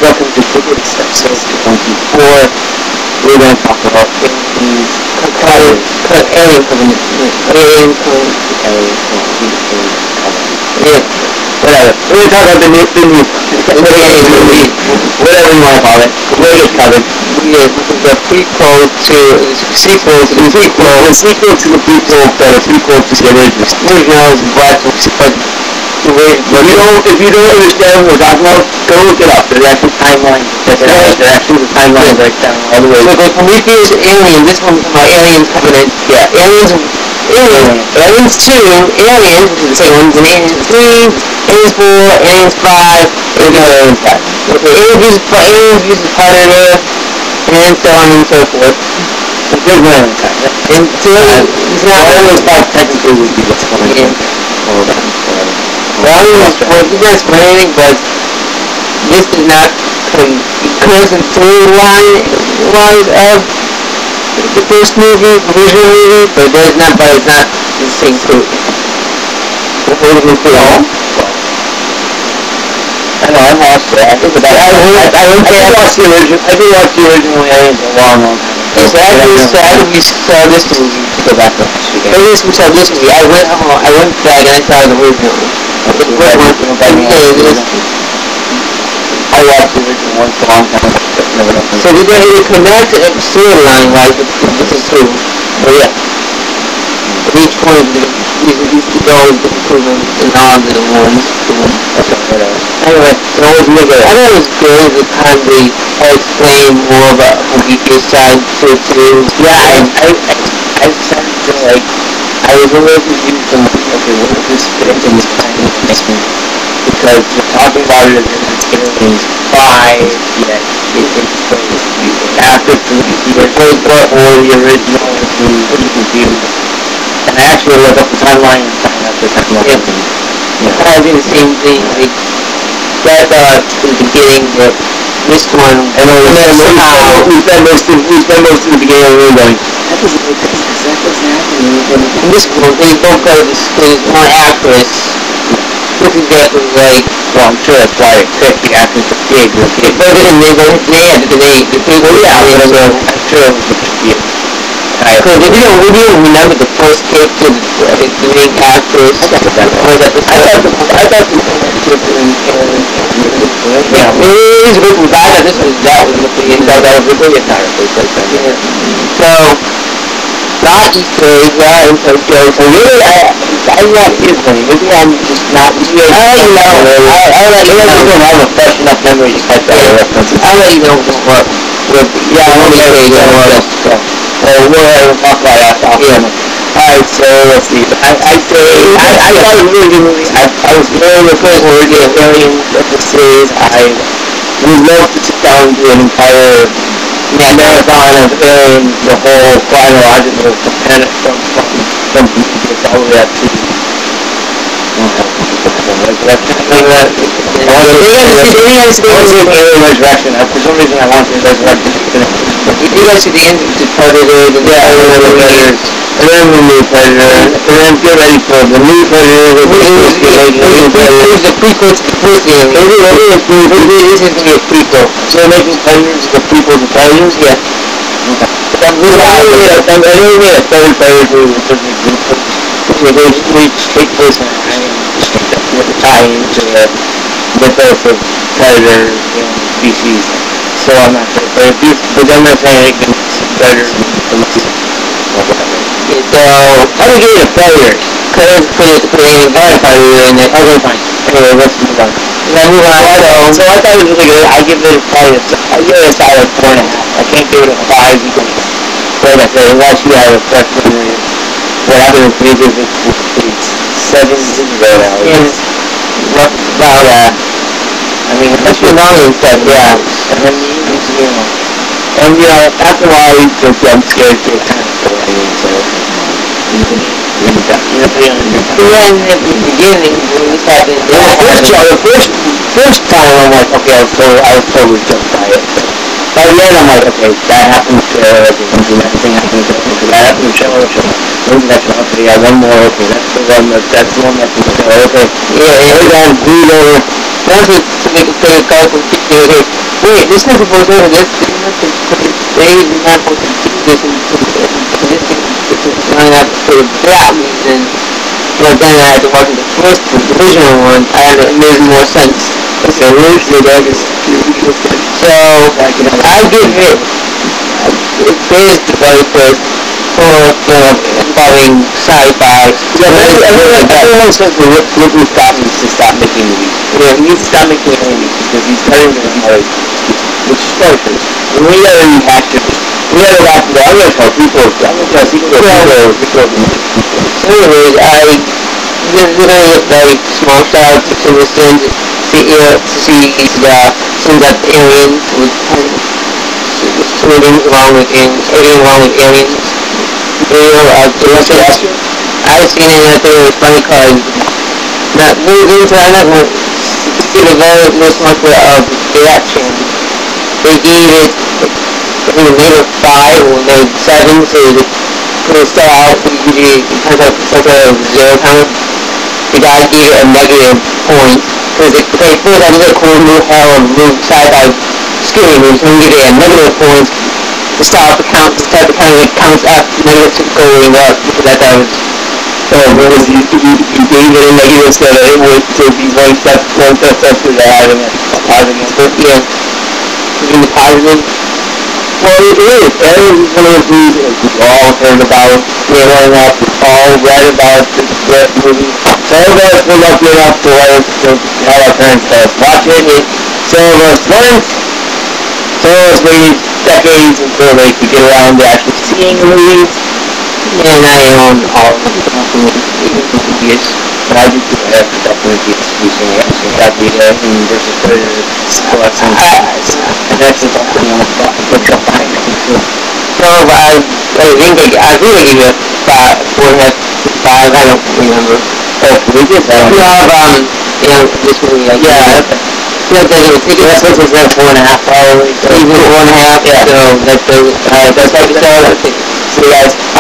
welcome to Biggest episode 24. We're going to talk about aliens, alien covenant, whatever. We're going to talk about the new whatever you want to call it, the latest covenant. This is the prequel to, the sequel to the prequel, the sequel to the prequel, but a prequel to the originals, but if you don't understand what we're talking about, go look it up. There's actually timelines. There's actually the timeline right down all the way. So the Prometheus Alien, this one's about Aliens Covenant. Yeah, Aliens 2, Aliens, which is the same ones, and Aliens 3, Aliens 4, Aliens 5, Aliens 5. Okay, Aliens versus Predator, and so on and so forth. A good one. And so, it's not Aliens 5 technically would be what's going on. Well, you guys for anything, but this is not constant storyline-wise of the first movie, the original movie, but it's not the same story. What do you think? I know, I watched it. I did watch the original Aliens a long time. So after we saw this movie, to go back to we saw this movie, I went back and I saw the original. I watched the original one for a long time. So did they connect storyline-wise with this is true? Oh yeah. Each one of these goals improvement in all the ones. Anyway, I thought it was good the time they explained more about Prometheus side to yeah, I started to I was a little confused on okay, what is this fit in this kind of thing? Because we're talking about it as Aliens 5, yet it explains after Prometheus, or the original, it's pretty confused. And I actually looked up the timeline and found out the timeline. I did the same thing, that in the beginning, but this one, and somehow we spent most of the beginning of the movie going, that doesn't make sense, because that doesn't happen. In this one, they both got this one actress, look exactly like, well, I'm sure that's why they picked the actress to be able to get, but then I'm sure it was the because if you don't remember the first kick to the main actress, I thought the this was that was looking in that was really entire so not Easter eggs, and so jokes. So really, I'm not Israeli. Maybe I'm just not. I don't know. I'll let you know. I don't have a fresh enough memory to catch all the references. I'll let you know what. Yeah, I'm going to say we'll talk about that off camera. Alright, so let's see. I thought it was really good movie. I was very looking forward to Aliens series. I would love to sit down and do an entire marathon of Aliens, the whole chronological from Prometheus all the way up to Alien Resurrection. For some reason I want to Resurrection. You do go to the end of the Predator, the Predators, and then the new Predator, and then get ready for the new Predator, the prequel to the first Alien. This is going to be a prequel. So they're making Predators the prequel to Predators? Yeah. I don't need a third Predator which take place in an island with a tie-in to the mythos of Predator species. So I'm not sure, but then they're saying it can Predator from so how do we get into Predators? Put a Predator in there. Okay, fine. Anyway, let's move on. So I thought it was really good. I give it a solid 4.5. I can't give it a 5 because, like I said, unless you have a fresh memory of what happened in Prometheus, it's 7 years ago now. Yeah, about I mean, that's what Ronnie said, yeah. And after a while, the jump scares get kind of boring, so. In the beginning, when this happened, the first time I'm like, okay, I was totally jumped by it. By the end, I'm like, okay, that happened to everything happened to everything. That happened to Shell. Okay, yeah, one more, okay, that's the one that's in the show, okay. Yeah, and then we go, once to make a clear call from wait, this is supposed to this. They did not supposed to do this in this line up for that reason. But then I had to watch the first, the original one, and it made more sense. So originally that is so I give it praise the very first for involving sci-fi. Yeah, everyone says that Ridley Scott needs to stop making movies. Yeah, he needs to stop making movies because he's starting to like which is torture. And we already have to. We had a lot of I'm gonna tell people. I'm gonna tell people. Anyways, I literally like small shout to listen to see some that aliens with swimming along with aliens. I've seen it and I think it was funny because not moving to another to see the very most much of reaction. They gave it, I think they made it 5 or made 7, so they start out usually kind of such a 0 count. The guy gave it a negative point because they thought that was a cool new hell of new sci-fi scary movies, so we give it a negative point to start the count. It counts up, negative going up because I thought it was. Whereas you gave it a negative so that it would be one step to the having a positive. Yeah. In the positive. Well, it is. Aliens is one of those movies that we've all heard about. Growing up, we've all read about the movie. Some of us were lucky enough to have our parents tell us watch it. Some of us weren't. Some of us waited decades until they could get around to actually seeing the movies. And I own all of them, even but I do have definitely using it. So that video and versus Predator collection. And that's about the one which I'll find. So I really give it 4.5, 5, I don't remember. Oh, we did that. You have, this movie, like, yeah. That's what was that 4.5 probably. Even 4.5, yeah. So that's like, so, okay. So guys,